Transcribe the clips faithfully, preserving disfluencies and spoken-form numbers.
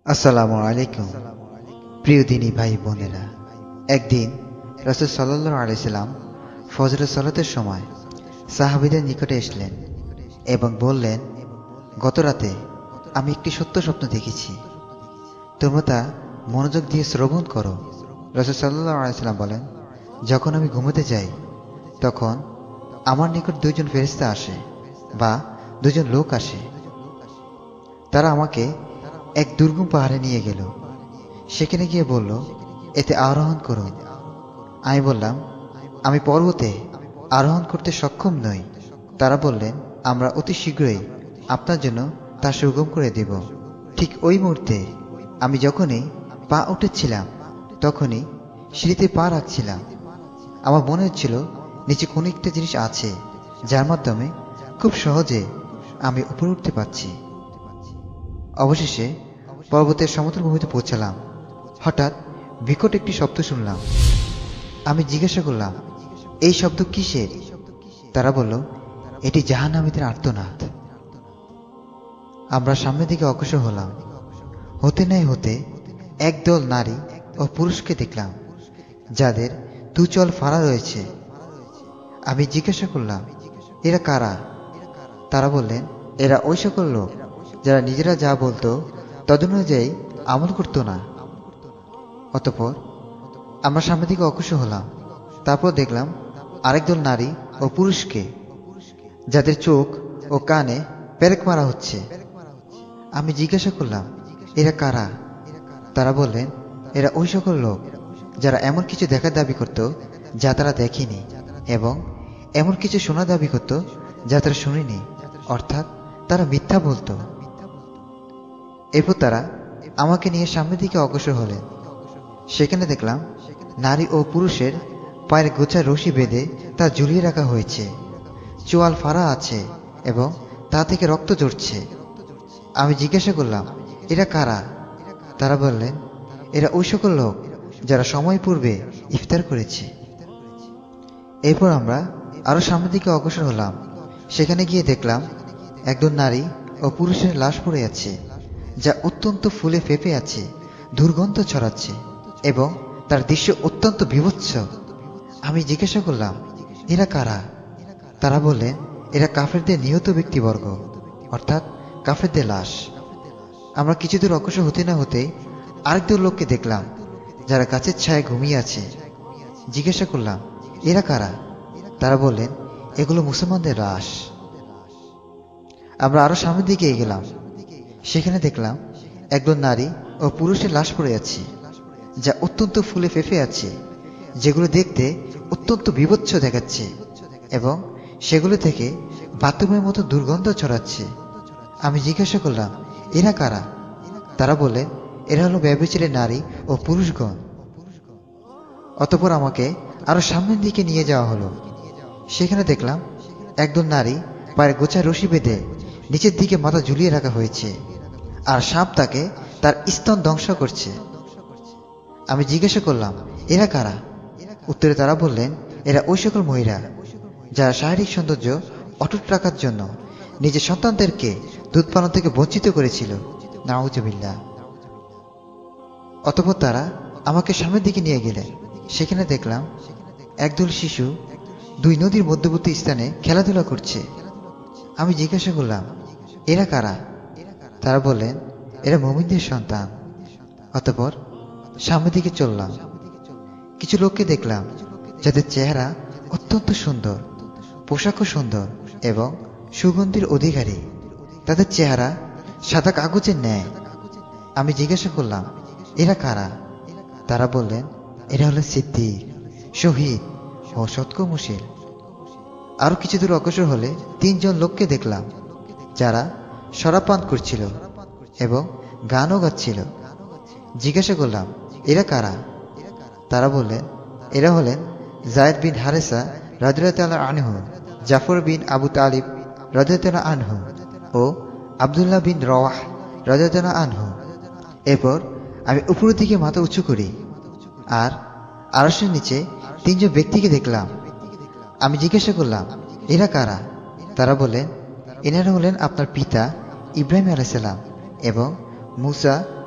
আসসালামু আলাইকুম। প্রিয় দিনী ভাই বোনেরা, একদিন রাসূল সাল্লাল্লাহু আলাইহি সাল্লাম ফজরের সালাতের সময় সাহাবীদের নিকটে এসলেন এবং বললেন, গত রাতে আমি একটি সত্য স্বপ্ন দেখেছি, তোমরা তা মনোযোগ দিয়ে শ্রবণ করো। রাসূল সাল্লাল্লাহু আলাইহি সাল্লাম বলেন, যখন আমি ঘুমোতে যাই তখন আমার নিকট দুইজন ফেরেশতা আসে বা দুজন লোক আসে। তারা আমাকে এক দুর্গম পাহাড়ে নিয়ে গেল। সেখানে গিয়ে বলল, এতে আরোহণ করুন। আমি বললাম, আমি পর্বতে আরোহণ করতে সক্ষম নই। তারা বললেন, আমরা অতি শীঘ্রই আপনার জন্য তা সুগম করে দেব। ঠিক ওই মুহূর্তে আমি যখনই পা উঠেছিলাম তখনই সিঁড়িতে পা রাখছিলাম। আমার মনে হচ্ছিল নিচে কোনো একটা জিনিস আছে যার মাধ্যমে খুব সহজে আমি উপরে উঠতে পারছি। অবশেষে পর্বতের সমতল ভূমিতে পৌঁছালাম। হঠাৎ বিকট একটি শব্দ শুনলাম। আমি জিজ্ঞাসা করলাম, এই শব্দ কিসের? তারা বলল, এটি জাহান্নামীদের আর্তনাদ। আমরা সামনের দিকে অগ্রসর হলাম। হতে নাই হতে একদল নারী ও পুরুষকে দেখলাম যাদের দুচল ফাড়া রয়েছে। আমি জিজ্ঞাসা করলাম, এরা কারা? তারা বললেন, এরা ওই সকল লোক যারা নিজেরা যা বলতো তদনুযায়ী আমল করত না। অতঃপর আমরা সামনের দিকে অগ্রসর হলাম। তারপর দেখলাম আরেক দল নারী ও পুরুষকে যাদের চোখ ও কানে পেরেক মারা হচ্ছে। আমি জিজ্ঞাসা করলাম, এরা কারা? তারা বললেন, এরা ওই সকল লোক যারা এমন কিছু দেখার দাবি করত যা তারা দেখেনি, এবং এমন কিছু শোনার দাবি করত যা তারা শুনেনি, অর্থাৎ তারা মিথ্যা বলতো। এরপর তারা আমাকে নিয়ে সামনের দিকে অগ্রসর হলেন। সেখানে দেখলাম নারী ও পুরুষের পায়ের গোছায় রশি বেঁধে তা ঝুলিয়ে রাখা হয়েছে। চোয়াল ফাড়া আছে এবং তা থেকে রক্ত ঝরছে। আমি জিজ্ঞাসা করলাম, এরা কারা? তারা বললেন, এরা ওই সকল লোক যারা সময় পূর্বে ইফতার করেছে। এরপর আমরা আরো সামনের দিকে অগ্রসর হলাম। সেখানে গিয়ে দেখলাম একজন নারী ও পুরুষের লাশ পড়ে আছে, যা অত্যন্ত ফুলে ফেঁপে আছে, দুর্গন্ধ ছড়াচ্ছে এবং তার দৃশ্য অত্যন্ত বীভৎস। আমি জিজ্ঞাসা করলাম, এরা কারা? তারা বললেন, এরা কাফেরদের নিহত ব্যক্তিবর্গ, অর্থাৎ কাফেরদের লাশ। আমরা কিছু দূর অগ্রসর হতে না হতে আরেক দল লোককে দেখলাম যারা গাছের ছায়ায় ঘুমিয়ে আছে। জিজ্ঞাসা করলাম, এরা কারা? তারা বললেন, এগুলো মুসলমানদের লাশ। আমরা আরো সামনের দিকে এগেলাম। সেখানে দেখলাম একজন নারী ও পুরুষের লাশ পড়ে আছে, যা অত্যন্ত ফুলে ফেঁপে আছে, যেগুলো দেখতে অত্যন্ত বীভৎস দেখাচ্ছে এবং সেগুলো থেকে বাথরুমের মতো দুর্গন্ধ ছড়াচ্ছে। আমি জিজ্ঞাসা করলাম, এরা কারা? তারা বললেন, এরা হলো ব্যভিচারী নারী ও পুরুষগণ। অতঃপর আমাকে আরো সামনের দিকে নিয়ে যাওয়া হলো। সেখানে দেখলাম একদল নারী পায়ের গোছায় রশি বেঁধে নিচের দিকে মাথা ঝুলিয়ে রাখা হয়েছে, আর সাপ তাকে তার স্তন ধ্বংস করছে। আমি জিজ্ঞাসা করলাম, এরা কারা? উত্তরে তারা বললেন, এরা ওই সকল মহিলা যারা শারীরিক সৌন্দর্য অটুট রাখার জন্য নিজের সন্তানদেরকে দুধ পান থেকে বঞ্চিত করেছিল। নাউজুবিল্লাহ। অতঃপর তারা আমাকে সামনের দিকে নিয়ে গেলেন। সেখানে দেখলাম একদল শিশু দুই নদীর মধ্যবর্তী স্থানে খেলাধুলা করছে। আমি জিজ্ঞাসা করলাম, এরা কারা? তারা বললেন, এরা মুমিনদের সন্তান। অতঃপর সামনের দিকে চললাম। কিছু লোককে দেখলাম যাদের চেহারা অত্যন্ত সুন্দর, পোশাকও সুন্দর এবং সুগন্ধির অধিকারী। তাদের চেহারা সাদা কাগজের ন্যায়। আমি জিজ্ঞাসা করলাম, এরা কারা? তারা বললেন, এরা হলেন সিদ্দিক, শহীদ ও সৎকর্মশীল। আরো কিছু দূর অগ্রসর হলে তিনজন লোককে দেখলাম যারা শরাব পান করছিল এবং গানও গাচ্ছিল। জিজ্ঞাসা করলাম, এরা কারা? তারা বললেন, এরা হলেন যায়েদ বিন হারেসা রাদিয়াল্লাহু আনহু, জাফর বিন আবু তালিব রাদিয়াল্লাহু আনহু ও আব্দুল্লাহ বিন রওয়াহ রাদিয়াল্লাহু আনহু। এরপর আমি উপরের দিকে মাথা উঁচু করি আর আরশের নিচে তিনজন ব্যক্তিকে দেখলাম। আমি জিজ্ঞাসা করলাম, এরা কারা? তারা বললেন, এনারা হলেন আপনার পিতা ইব্রাহিম আলাইহিস সালাম এবং মুসা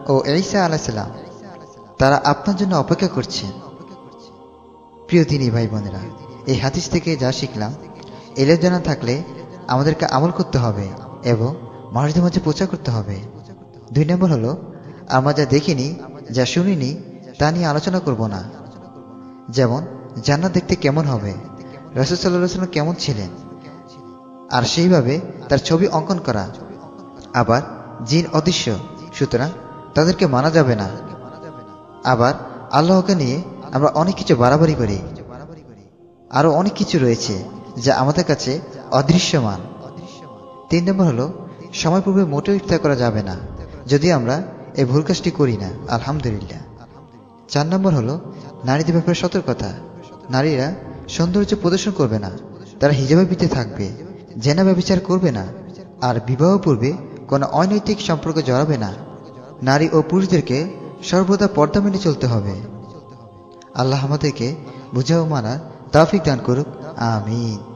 ও ঈসা আলাইহিস সালাম তারা আপনার জন্য অপেক্ষা করছে। প্রিয় দিনী ভাই বোনেরা, এই হাদিস থেকে যা শিখলাম, এলেম জানা থাকলে আমাদেরকে আমল করতে হবে এবং মানুষদের মাঝে প্রচার করতে হবে। দুই নম্বর হলো, আমরা যা দেখিনি, যা শুনিনি, তা নিয়ে আলোচনা করব না। যেমন জান্নাত দেখতে কেমন হবে, রাসূল সাল্লাল্লাহু আলাইহি ওয়াসাল্লাম কেমন ছিলেন, আর সেইভাবে তার ছবি অঙ্কন করা। আবার জিন অদৃশ্য, সুতরাং তাদেরকে মানা যাবে না। আবার আল্লাহকে নিয়ে আমরা অনেক কিছু বাড়াবাড়ি করি। আরও অনেক কিছু রয়েছে যা আমাদের কাছে অদৃশ্যমান। তিন নম্বর হলো, সময় পূর্বে মোটেও ইফতার করা যাবে না, যদি আমরা এই ভুল কাজটি করি না, আলহামদুলিল্লাহ। চার নম্বর হলো, নারীদের ব্যাপারে সতর্কতা। নারীরা সৌন্দর্য প্রদর্শন করবে না, তারা হিজাবের ভিতরে থাকবে, জেনা ব্যভিচার করবে না, আর বিবাহ পূর্বে কোনো অনৈতিক সম্পর্কে জড়াবে না। নারী ও পুরুষদেরকে সর্বদা পর্দা মেনে চলতে হবে। আল্লাহ আমাদেরকে বুঝা ও মানার তৌফিক দান করুক, আমিন।